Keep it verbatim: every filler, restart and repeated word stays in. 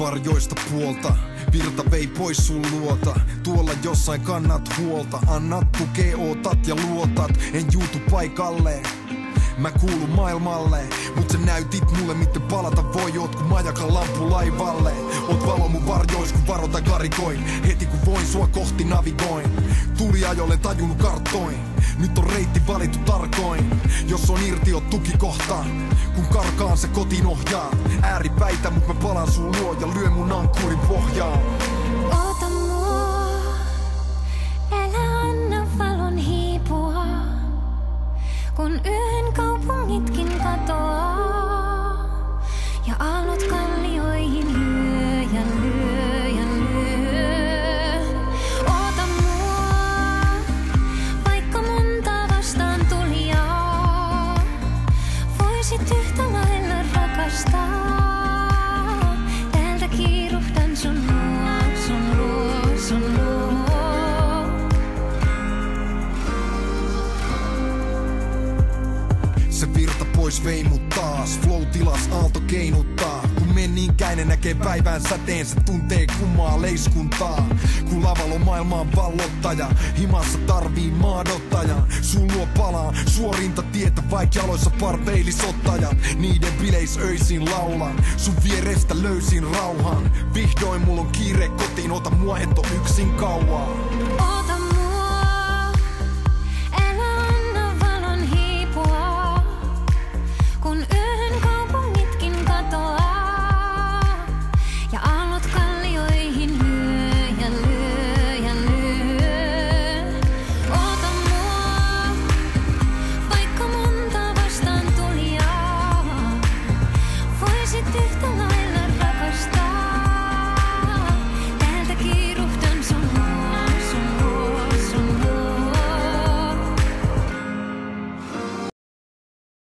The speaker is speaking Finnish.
varjoista puolta. Virta vei pois sun luota. Tuolla jossain kannat huolta. Annat tukee, ootat ja luotat. En juutu paikalle. Mä kuulun maailmalle, mut sä näytit mulle miten palata voi. Oot ku majakan lampu laivalle. Oot valo mun varjois kun varota karikoin. Heti kun voin sua kohti navigoin. Tuli ajolle tajunnut karttoin. Nyt on reitti valittu tarkoin. Jos on irti oot tukikohta. Kun karkaan se kotiin ohjaa. Ääripäitä mut mä palan sun luo ja lyön mun ankkurin pohjaan. Oota mua, älä anna valon hiipua. Kun yön kaupungitkin katoaa ja aallot kallioihin lyö ja lyö ja lyö. Oota mua, vaikka monta vastaan tulijaa, voisit yhtä lailla rakastaa. Täältä kiiruhdan sun luo, sun luo, sun luo. Se virta pois vei mut taas. Flow tilas aalto keinuttaa. Kun men niin käinen näkee päivän säteen. Se tuntee kummaa leiskuntaa. Kun lavalla on maailman vallottaja. Himassa tarvii maadottajan. Sun luo palaa suorinta tietä. Vaik jaloissa parpeilisottajat. Niiden bileis öisin laulan. Sun vierestä löysin rauhan. Vihdoin mulla on kiire kotiin. Ota mua et oo yksin kauan.